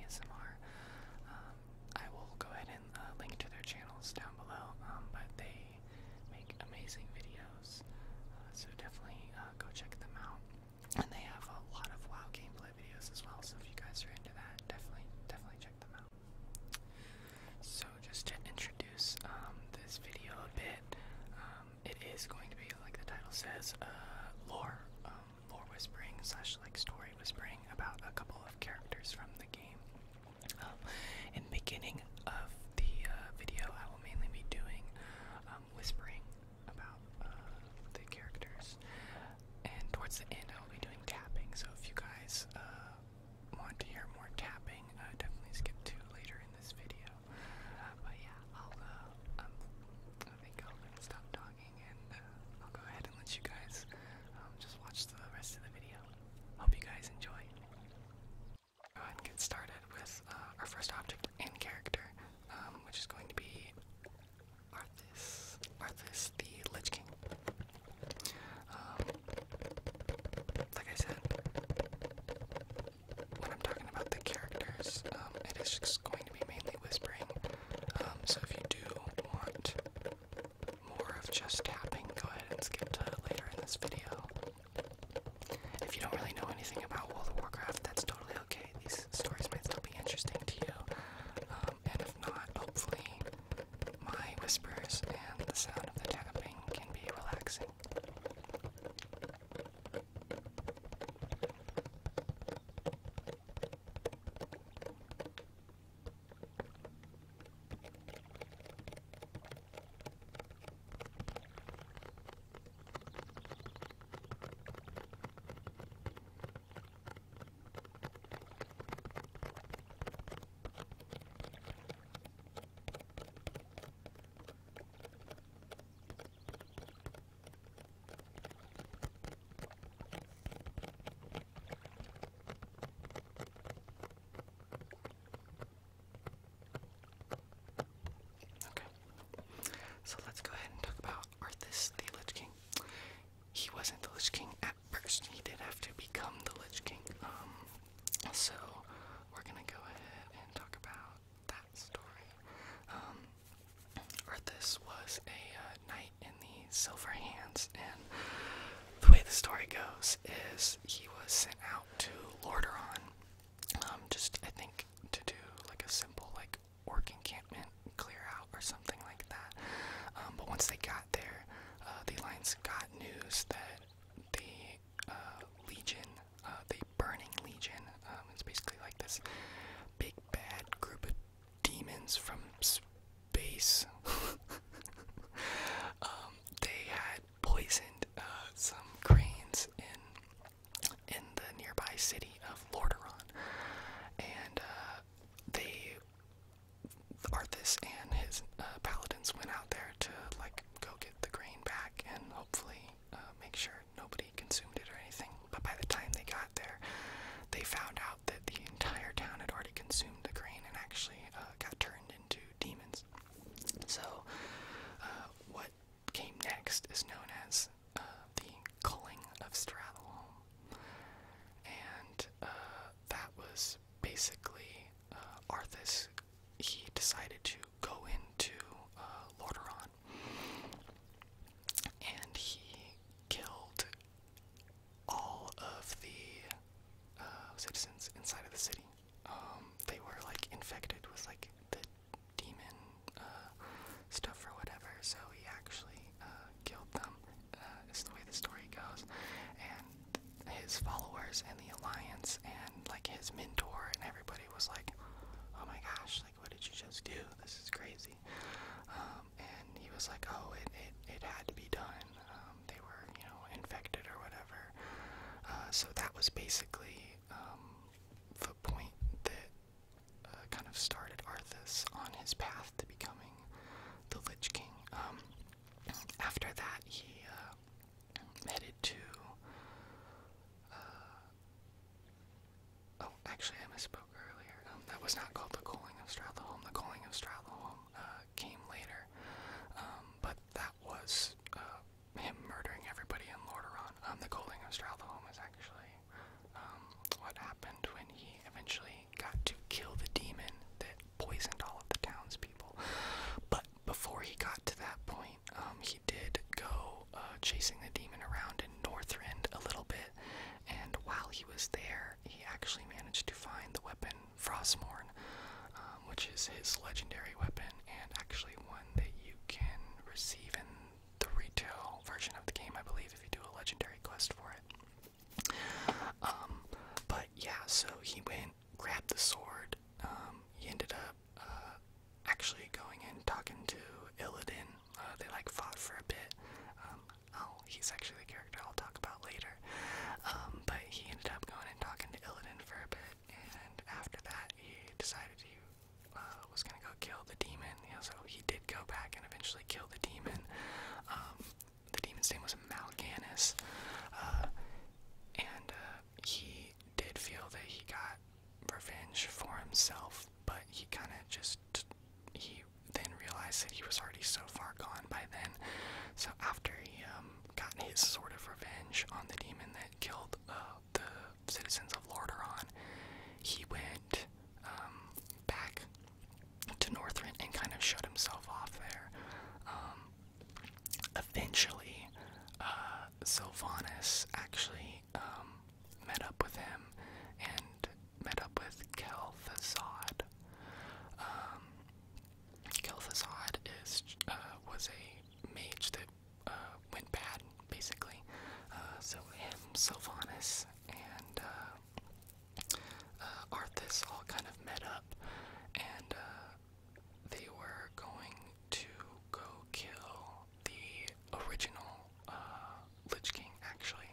ASMR. I will go ahead and link to their channels down below, but they make amazing videos, so definitely go check them out. And they have a lot of WoW gameplay videos as well, so if you guys are into that, definitely check them out. So just to introduce this video a bit, it is going to be, like the title says, lore whispering / like story whispering about a couple of characters from the game. In the beginning of the video, I will mainly be doing whispering about the characters, and towards the end I will be doing tapping. So if you guys want to hear more tapping, definitely skip to later in this video. But yeah, I think I'll stop talking and I'll go ahead and let you guys just watch the rest of the video. Hope you guys enjoy. Go ahead and get started with our first object and character, which is going to be Arthas the Lich King. Like I said, when I'm talking about the characters, it is just going to be mainly whispering. So if you do want more of just tapping, go ahead and skip to later in this video. If you don't really know anything about World of Warcraft, that's totally okay. These stories might still be interesting to you. And if not, hopefully my whispers and the sound of the tapping can be relaxing. So let's go ahead and talk about Arthas the Lich King. He wasn't the Lich King at first. He did have to become the Lich King. So we're gonna go ahead and talk about that story. Arthas was a knight in the Silver Hands, and the way the story goes is he was sent out to Lordaeron, just I think to do like a simple like orc encampment clear out or something like that. But once they got there, the Alliance got news that the Legion, the Burning Legion, it's basically like this big bad group of demons from space. They had poisoned some cranes in the nearby city of Lordaeron, and Arthas and his paladins went out there to like go get the grain back and hopefully make sure nobody consumed it or anything. But by the time they got there, they found out that the entire town had already consumed the grain and actually got turned into demons. So what came next is known as the Culling of Strathalholm, and that was basically Arthas. He decided to go into Lordaeron, and he killed all of the citizens inside of the city. They were like infected with like the demon stuff or whatever, so he actually killed them, is the way the story goes. And his followers and the Alliance and like his mentor and everybody was like, oh my gosh, like what did you just do? This is crazy. And he was like, oh, it had to be done. They were, infected or whatever. So that was basically the point that kind of started Arthas on his path to becoming the Lich King. After that, he headed to oh, actually I misspoke earlier. That was not called the Culling of Strathalholm. The Culling of Strathalholm came later, but that was him murdering everybody in Lordaeron. The Culling of Strathalholm is actually what happened when he eventually got to kill the is his legendary weapon, and actually one that you can receive in the retail version of the game, I believe, if you do a legendary quest for it. But yeah, so he went, grabbed the sword. He ended up actually going and talking to Illidan. They like fought for a bit. He's actually the character I'll talk about later. But he ended up going and talking to Illidan for a bit, and after that he decided he was gonna go kill the demon. So he did go back and eventually kill the demon. The demon's name was Mal'Ganis, and he did feel that he got revenge for himself, but he kind of he then realized that he was already so far gone by then. So after he got his sort of revenge on the demon that killed the citizens of Lordaeron, he went back to Northrend and kind of shut himself off there. Eventually, Sylvanas actually met up with him and met up with Kel'Thuzad. Kel'Thuzad was a mage that went bad, basically. So him, Sylvanas, and Arthas all kind of met up, and they were going to go kill the original Lich King, actually.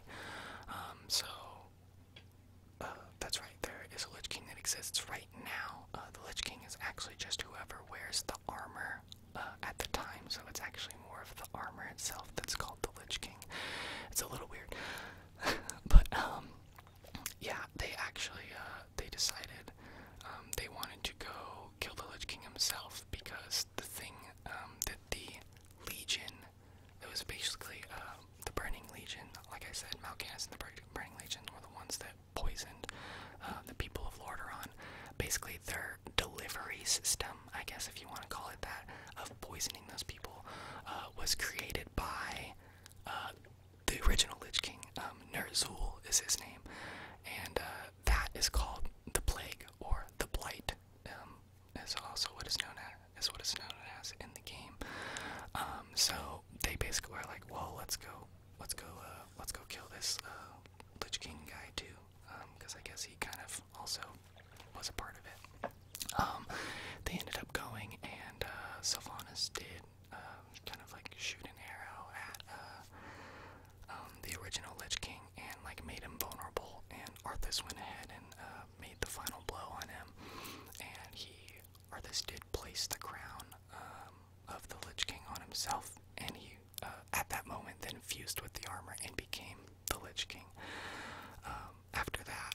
That's right, there is a Lich King that exists right now. The Lich King is actually just whoever wears the armor at the time, so it's actually more of the armor itself that's called the Lich King. It's a little weird. But, yeah, they actually, they decided they wanted to go kill the Lich King himself, because the thing that the Legion, it was basically the Burning Legion, like I said, Mal'Ganis and the Burning Legion were the ones that poisoned the people of Lordaeron. Basically, their delivery system, I guess if you want to call it that, of poisoning those people, was created by the original Lich King. Ner'zhul is his name, and that is called the Plague, or the Blight, is also what is known as in the game. So they basically were like, well, let's go kill this Lich King guy too, because I guess he kind of also was a part of it. They ended up going, and Sylvanas did kind of like shoot an arrow at the original Lich King and like made him vulnerable, and Arthas went ahead and made the final blow on him, and Arthas did place the crown of the Lich King on himself, and he at that moment then fused with the armor and became the Lich King. After that,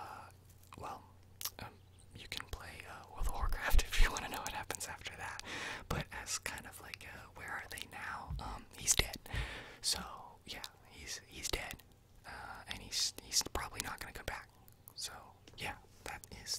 you can play World of Warcraft if you want to know what happens after that, but as kind of like where are they now, he's dead. So yeah, he's dead, and he's probably not gonna come back. So yeah, that is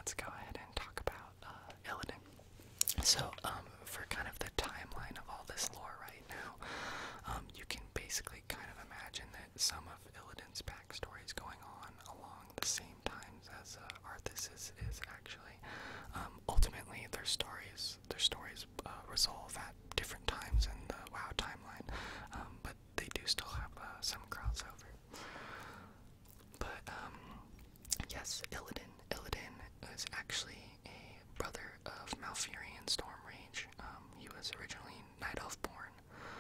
let's go ahead and talk about Illidan. So, for kind of the timeline of all this lore right now, you can basically kind of imagine that some of Illidan's backstory is going on along the same times as Arthas is actually. Ultimately, their stories resolve at different times in the WoW timeline, but they do still have some crossover. But yes, Illidan is actually a brother of Malfurion Stormrage. He was originally Night Elf born,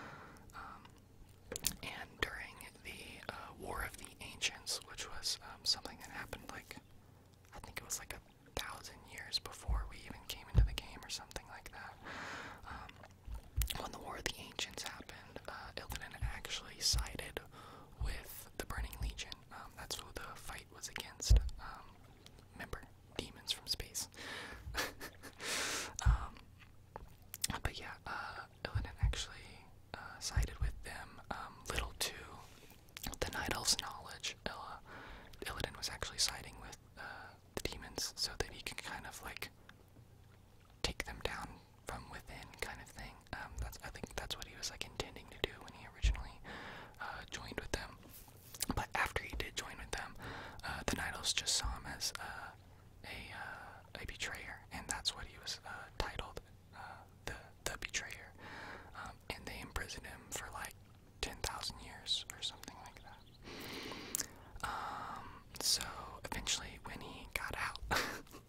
and during the War of the Ancients, which was something that happened like, I think it was like 1,000 years before we even came into the game or something like that. When the War of the Ancients happened, Illidan actually sided with the Burning Legion. That's who the fight was against. Remember, demons from space. But yeah, Illidan actually sided with them. Little to the Night Elf's knowledge, Illidan was actually siding with the demons so that he could kind of like take them down from within, kind of thing. I think that's what he was like intending to do when he originally joined with them. But after he did join with them, the Night Elves just saw him as a betrayer, and that's what he was titled, the betrayer. And they imprisoned him for like 10,000 years or something like that. So eventually, when he got out,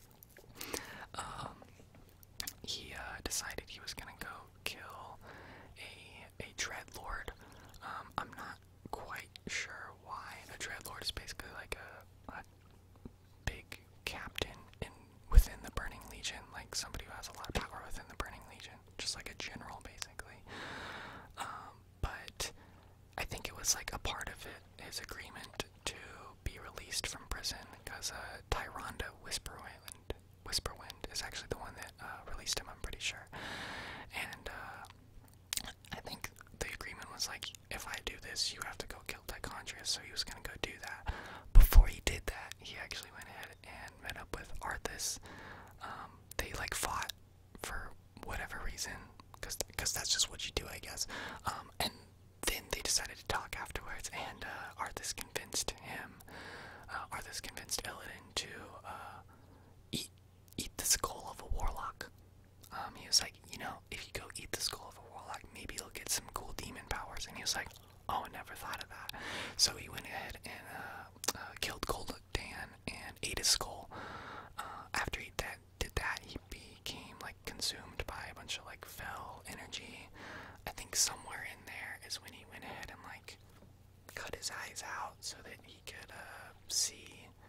he decided he was gonna go kill a dreadlord. I'm not quite sure why. A dreadlord is basically like a big captain within the Burning Legion, like somebody who has a lot of power within the Burning Legion, just like a general, basically. But I think it was like a part of his agreement to be released from prison, because Tyrande Whisperwind is actually the one that released him, I'm pretty sure. And I think the agreement was like, if I do this, you have to go kill Tichondrius, so he was gonna go do that. Before he did that, he actually went ahead and met up with Arthas. They like fought for whatever reason, because that's just what you do, I guess. And then they decided to talk afterwards, and Arthas convinced Illidan to eat the skull of a warlock. He was like, you know, if you go eat the skull of a warlock, maybe you'll get some cool demon powers. And he was like, oh, I never thought of that. So he went ahead and killed Gul'dan and ate his skull. After he did that, he became like consumed by a bunch of like fell energy. I think somewhere in there is when he went ahead and like cut his eyes out so that he could see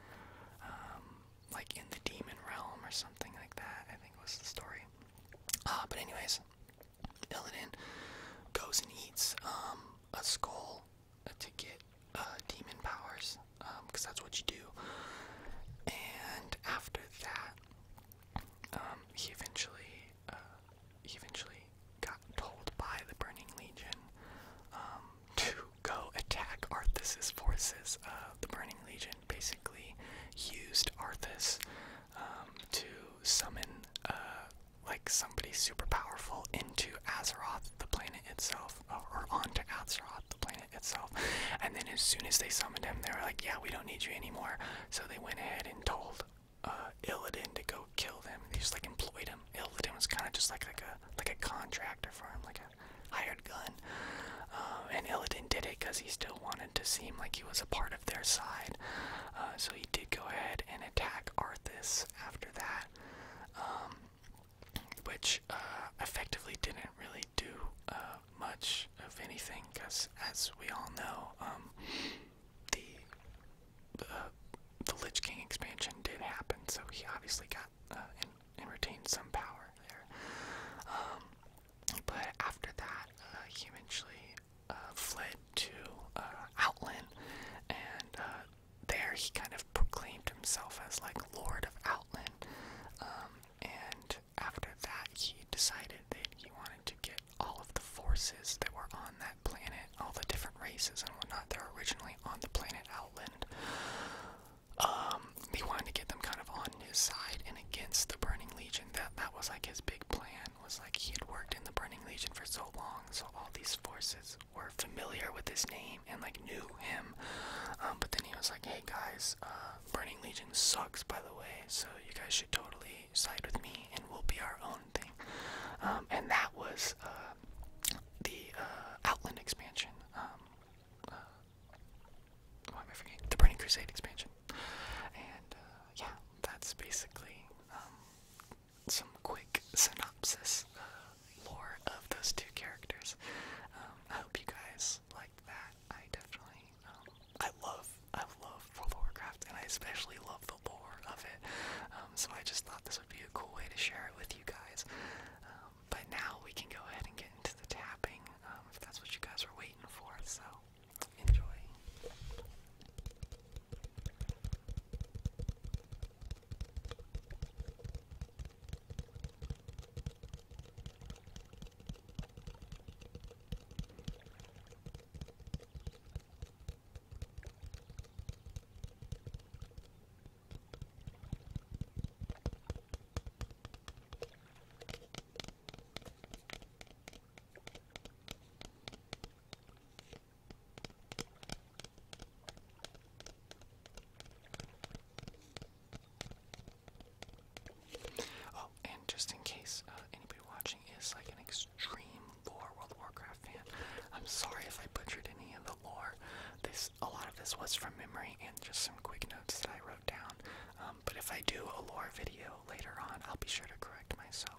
like in the demon realm or something like that, I think was the story. But anyways, Illidan goes and eats a skull to get demon powers, because that's what you do. And after that, he eventually got told by the Burning Legion to go attack Arthas's forces. The Burning Legion basically used Arthas to summon like somebody super powerful into Azeroth, the planet itself, or onto Azeroth, the planet itself. And then as soon as they summoned him, they were like, yeah, we don't need you anymore. So they went ahead and told Illidan to go kill them. They just like employed him. Illidan was kind of just like a contractor for him, like a hired gun. And Illidan did it because he still wanted to seem like he was a part of their side. So he did go ahead and attack Arthas after that, which effectively didn't really do much of anything, because as we all know, the Lich King expansion did happen, so he obviously got and retained some power there. But after that, he eventually fled to Outland, and there he kind of proclaimed himself as like Lord of Outland. And after that, he decided that he wanted to get all of the forces that were on that planet, all the different races and whatnot that were originally on the planet Outland. He wanted to get them kind of on his side, and was like his big plan, was like he had worked in the Burning Legion for so long, so all these forces were familiar with his name and like knew him. But then he was like, hey guys, Burning Legion sucks, by the way, so you guys should totally side with me and we'll be our own thing. And that was the Outland expansion. Why am I forgetting? The Burning Crusade expansion. And yeah, that's basically some quick synopsis lore of those two characters. I hope you guys liked that. I definitely, I love World of Warcraft, and I especially love the lore of it. So I just thought this would be a cool way to share it with you guys. But now we can go ahead and get into the tapping, if that's what you guys were waiting for. So enjoy. Oh, and just in case anybody watching is like an extreme lore World of Warcraft fan, I'm sorry if I butchered any of the lore. A lot of this was from memory and just some quick notes that I wrote down. But if I do a lore video later on, I'll be sure to correct myself.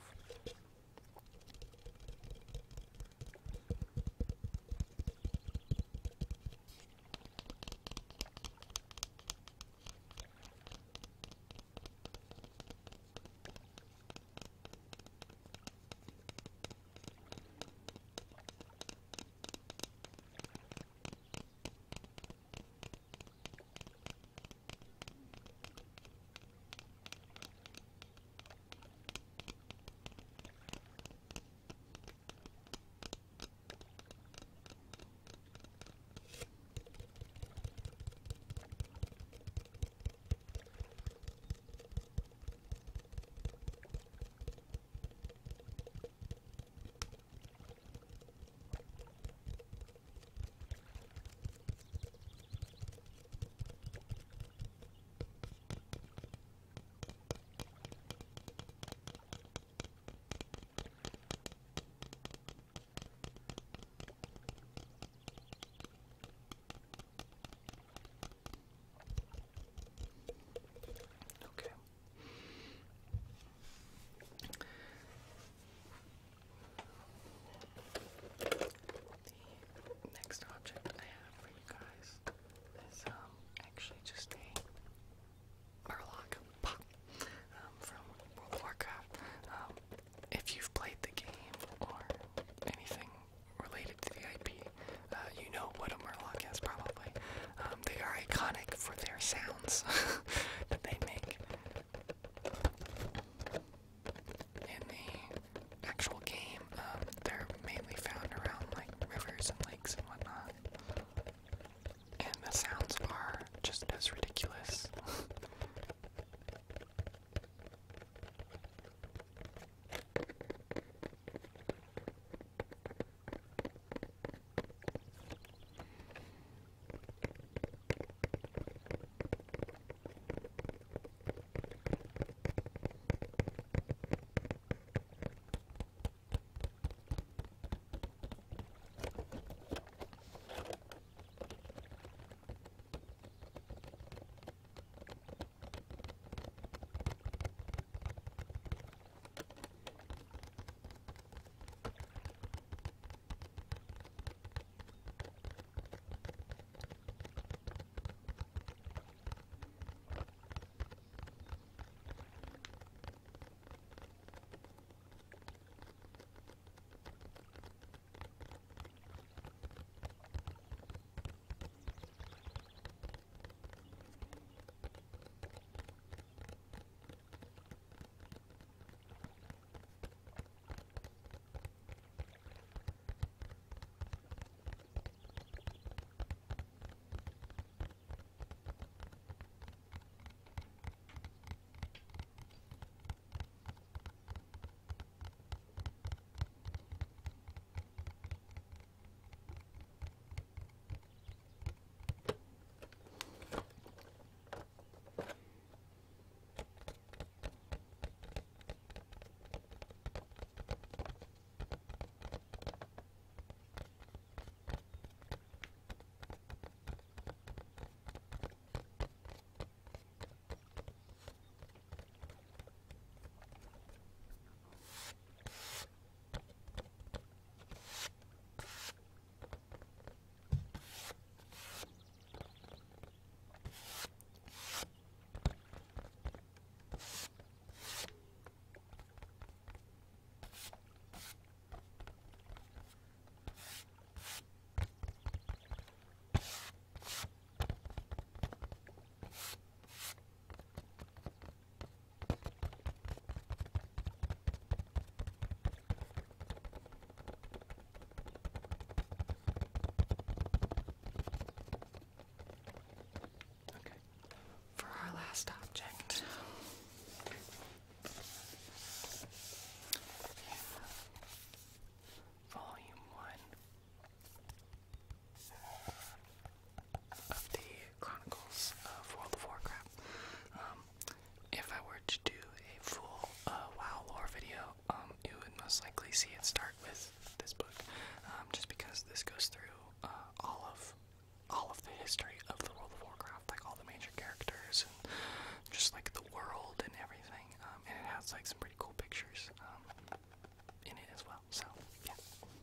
has like some pretty cool pictures in it as well. So yeah.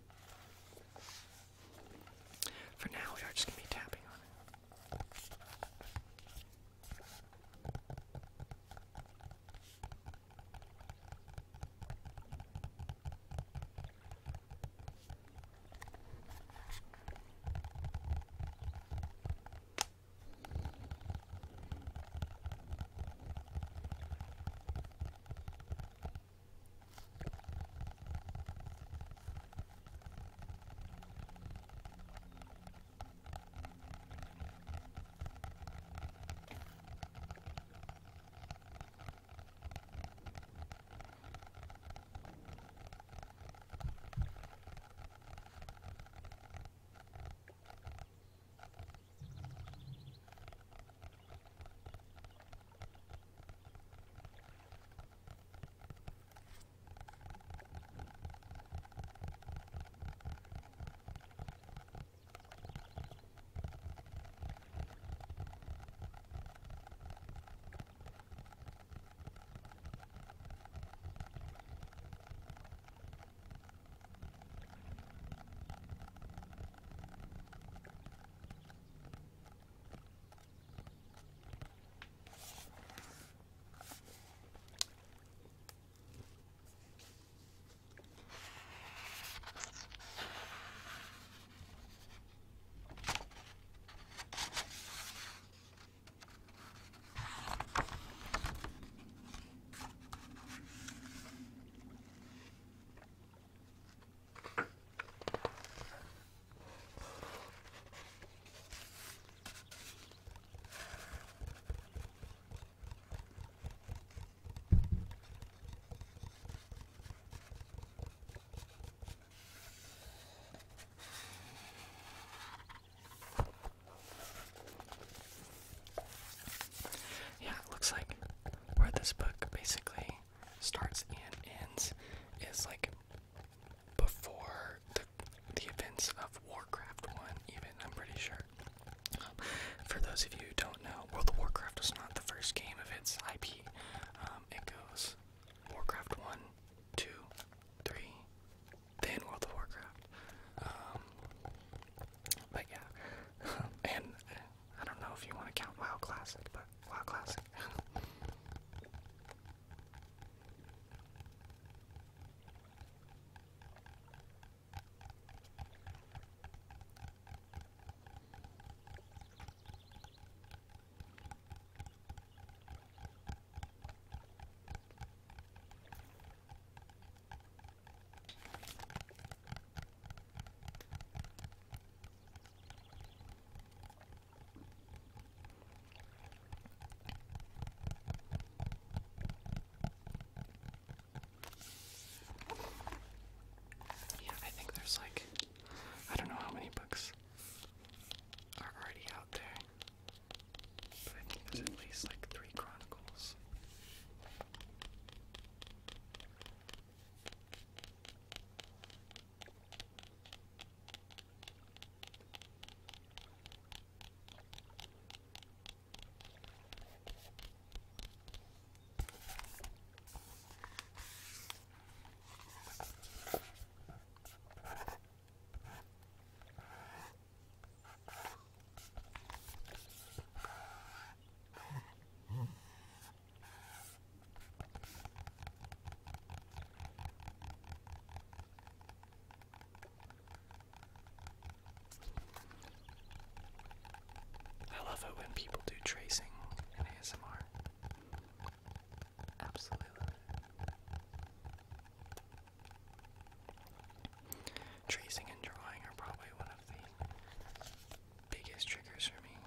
For now, we are just gonna be tapping on it. Looks like where this book basically starts and ends is like before the events of Warcraft 1, even, I'm pretty sure. For those of you who don't know, World of Warcraft was not the first game of its IP. It goes Warcraft 1, 2, 3, then World of Warcraft. But yeah, and I don't know if you want to count WoW Classic, but WoW Classic. Like, I don't know how many books are already out there, but I think there's at least like 3 chronicles. I love it when people do tracing in ASMR. Absolutely love it. Tracing and drawing are probably one of the biggest triggers for me.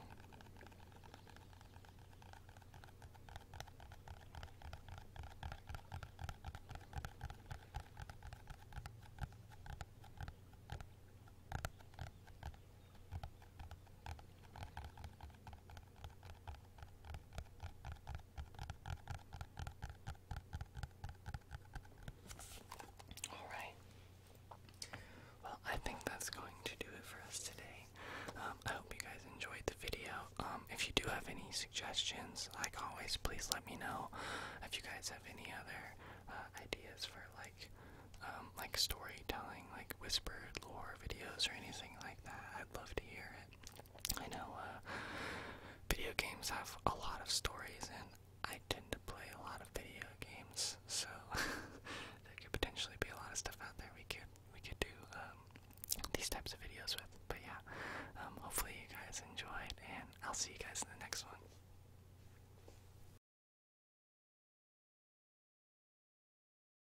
Alright. Well, I think that's going to do it for us today. I hope you guys enjoyed the video. If you do have any suggestions, like always, please let me know. If you guys have any other ideas for like storytelling, like whispered lore videos or anything like that, I'd love to hear it. I know video games have a lot of stories, and I tend to play a lot of video games, so there could potentially be a lot of stuff out there we could do these types of videos with. But yeah, hopefully you guys enjoyed, and I'll see you guys in the